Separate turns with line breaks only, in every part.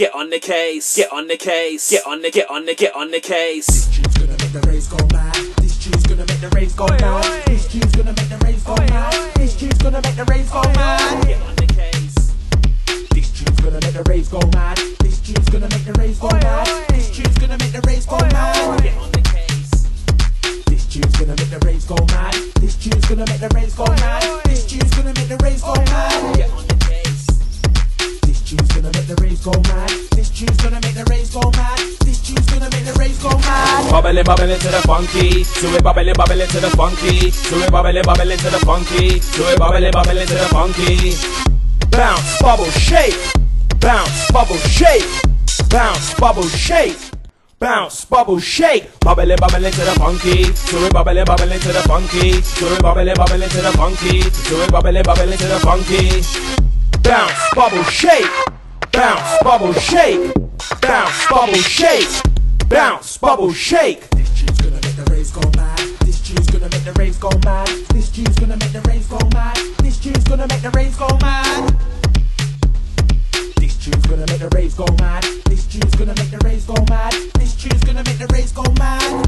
Get on the case. Get on the case. Get on the case.
This tune's gonna make the raves go mad. This tune's gonna make the raves go mad. This tune's gonna make the raves go mad. This tune's gonna make the raves go mad.
Get on the case.
This tune's gonna make the raves go mad. This tune's gonna make the raves go mad. This tune's gonna make the raves go mad.
Get on the case.
This tune's gonna make the raves go mad. This tune's gonna make the raves go mad. This tune's gonna make the raves go mad.
Get on the case.
This tune's gonna make the raves go mad. This tune's gonna make the raves go mad. This tune's gonna make the raves go mad.
Bubbling, bubbling to the funky. To it, bubbling, bubbling to the funky. To it, bubbling, bubbling to the funky. To it, bubbling, bubbling to the funky. Bounce, bubble, shake. Bounce, bubble, shake. Bounce, bubble, shake. Bounce, bubble, shake. Bubbling, bubbling to the funky. To it, bubbling, bubbling to the funky. To it, bubbling, bubbling to the funky. To it, bubbling, bubbling to the funky. Bounce, bubble, shake. Bounce, bubble, shake. Bounce, bubble, shake. Bounce, bubble, shake.
This tune's gonna make the raves go mad. This tune's gonna make the raves go mad. This tune's gonna make the raves go mad. This tune's gonna make the raves go mad. This tune's gonna make the raves go mad. This tune's gonna make the raves go mad. This tune's gonna make the raves go mad.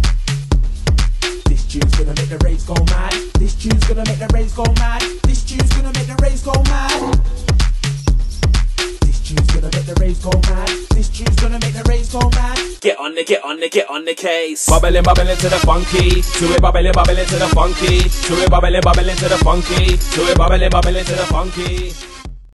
This tune's gonna make the raves go mad. This tune's gonna make the raves go mad. This tune's gonna make the raves go mad. This tune's gonna make the raves go mad. This tune's gonna make the raves go mad.
Get on the case.
Bubbling, bubbling to the funky. To it, bubbling, bubbling to the funky. To it, bubbling, bubbling to the funky. To it, bubbling, bubbling to the funky.